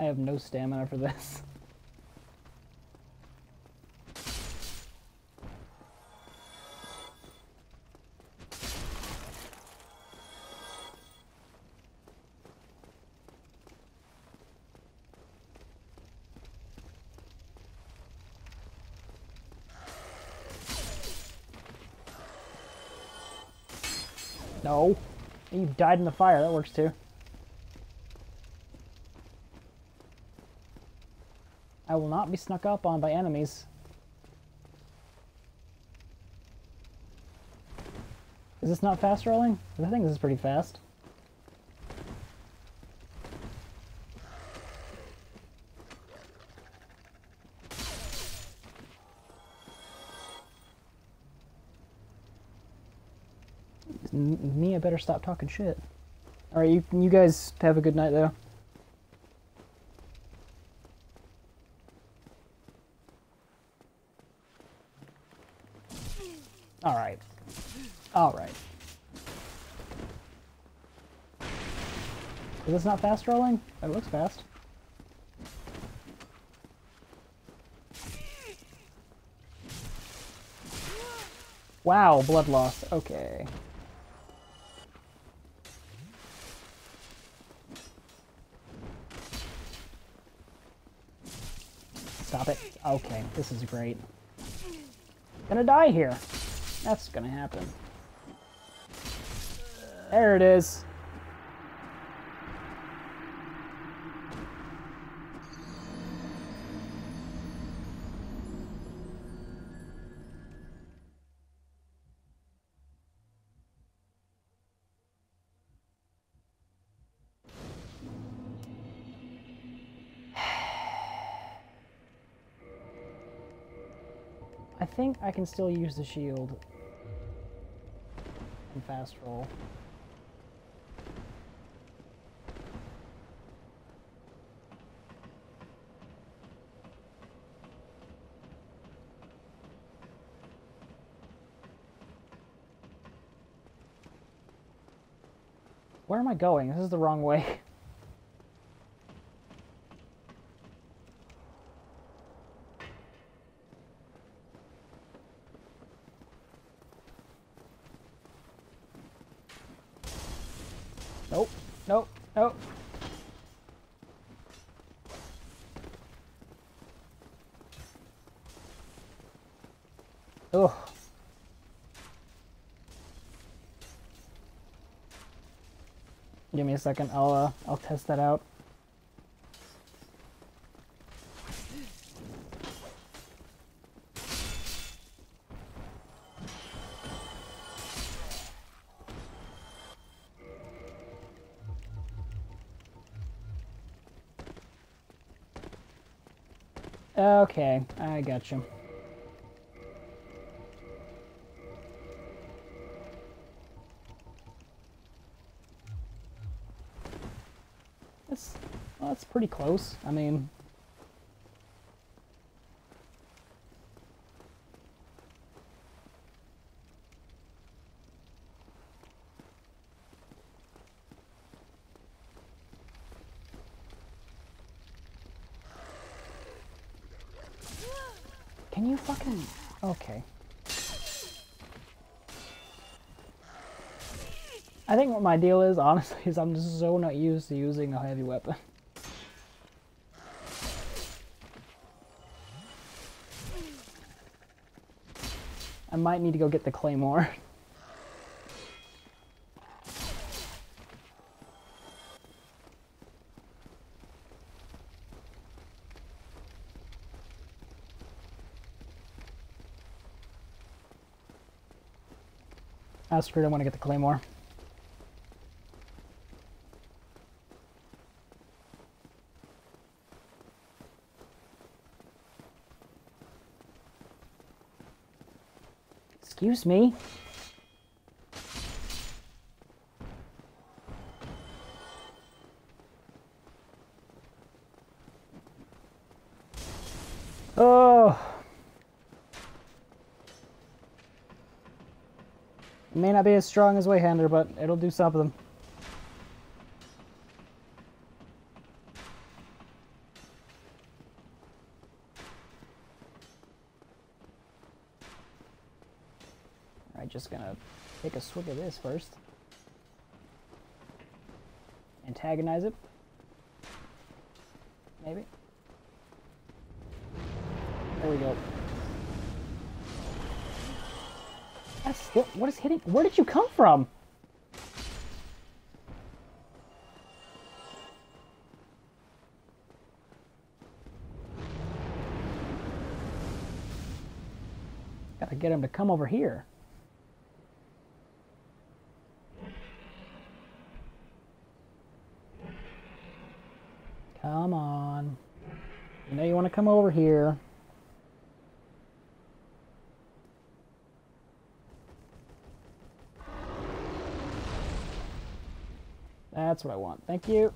I have no stamina for this. No. You died in the fire. That works too. I will not be snuck up on by enemies. Is this not fast rolling? I think this is pretty fast. Me, I better stop talking shit. Alright, you guys have a good night, though. Alright. Alright. Is this not fast rolling? It looks fast. Wow, blood loss. Okay. Stop it. Okay, this is great. Gonna die here. That's gonna happen. There it is. I think I can still use the shield and fast roll. Where am I going? This is the wrong way. Nope, nope, nope. Ugh. Give me a second, I'll test that out. Okay, I got you. Well, that's pretty close. I mean... Can you fucking... Okay. I think what my deal is, honestly, is I'm just so not used to using a heavy weapon. I might need to go get the claymore. Ah, screw it, I want to get the claymore. Excuse me? Oh! It may not be as strong as Wayhander, but it'll do something. Alright, just gonna take a swig of this first. Antagonize it. Maybe. There we go. That's still, what is hitting? Where did you come from? Gotta get him to come over here. Come on. You know you want to come over here. That's what I want. Thank you.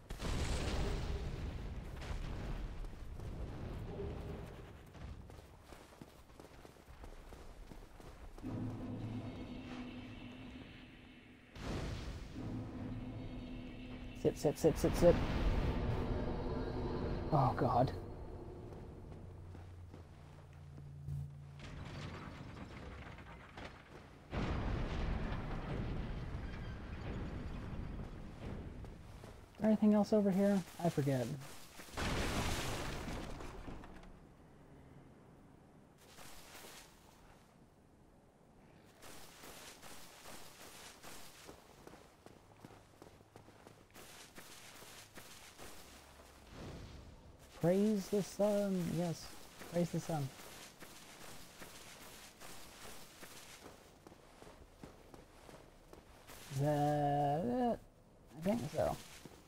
Sit, sit, sit, sit, sit. Oh, God. Is there anything else over here? I forget. Praise the sun. Yes, praise the sun. Is that it? I think so.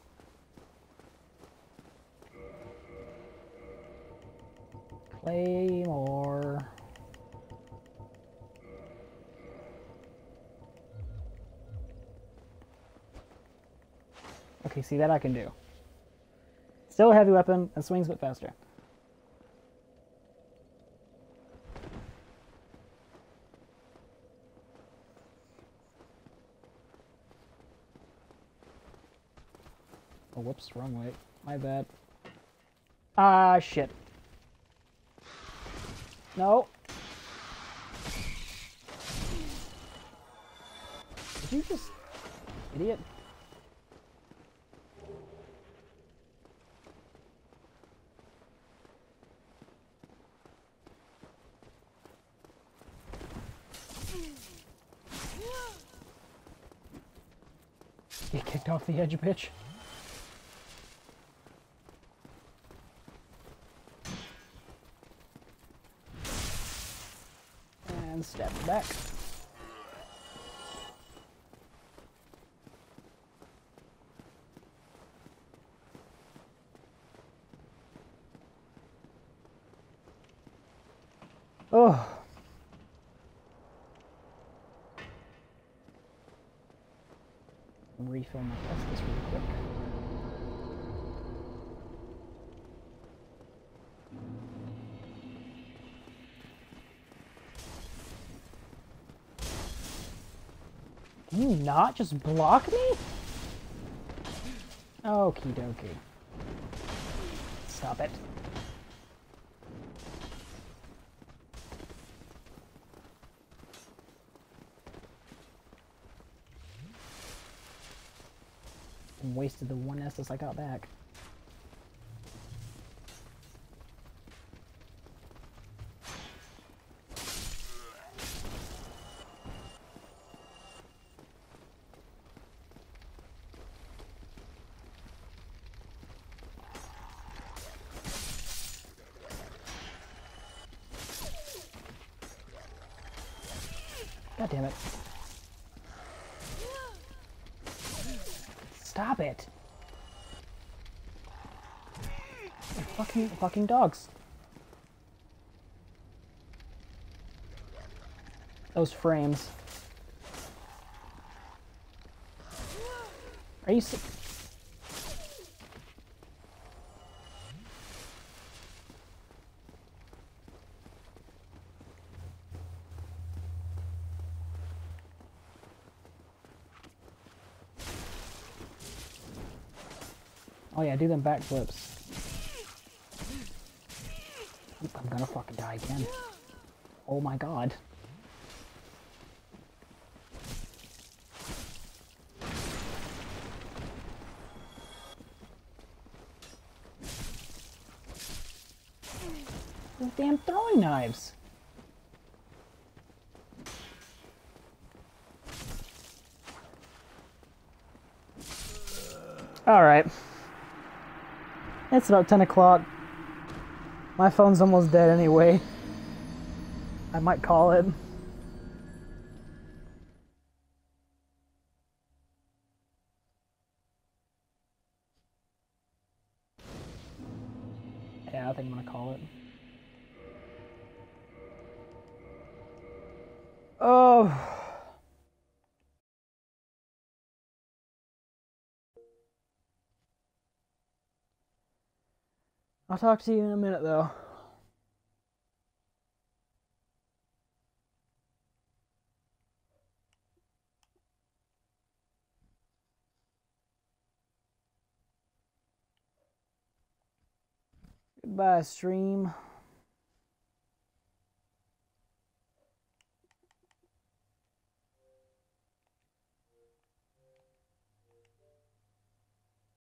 Claymore. Okay, see that I can do. Still a heavy weapon and swings a bit faster. Oh, whoops, wrong way. My bad. Ah, shit. No. Did you just... idiot? Get kicked off the edge, bitch. And step back. Oh. Refill my Estus really quick. Can you not just block me? Okie dokie. Stop it. Wasted the one Estus I got back. God damn it. Stop it! Fucking dogs. Those frames. Are you sick? Oh yeah, do them backflips. I'm gonna fucking die again. Oh my god. Those damn throwing knives. Alright. It's about 10 o'clock. My phone's almost dead anyway. I might call it. Yeah, I think I'm gonna call it. Oh. I'll talk to you in a minute, though. Goodbye, stream.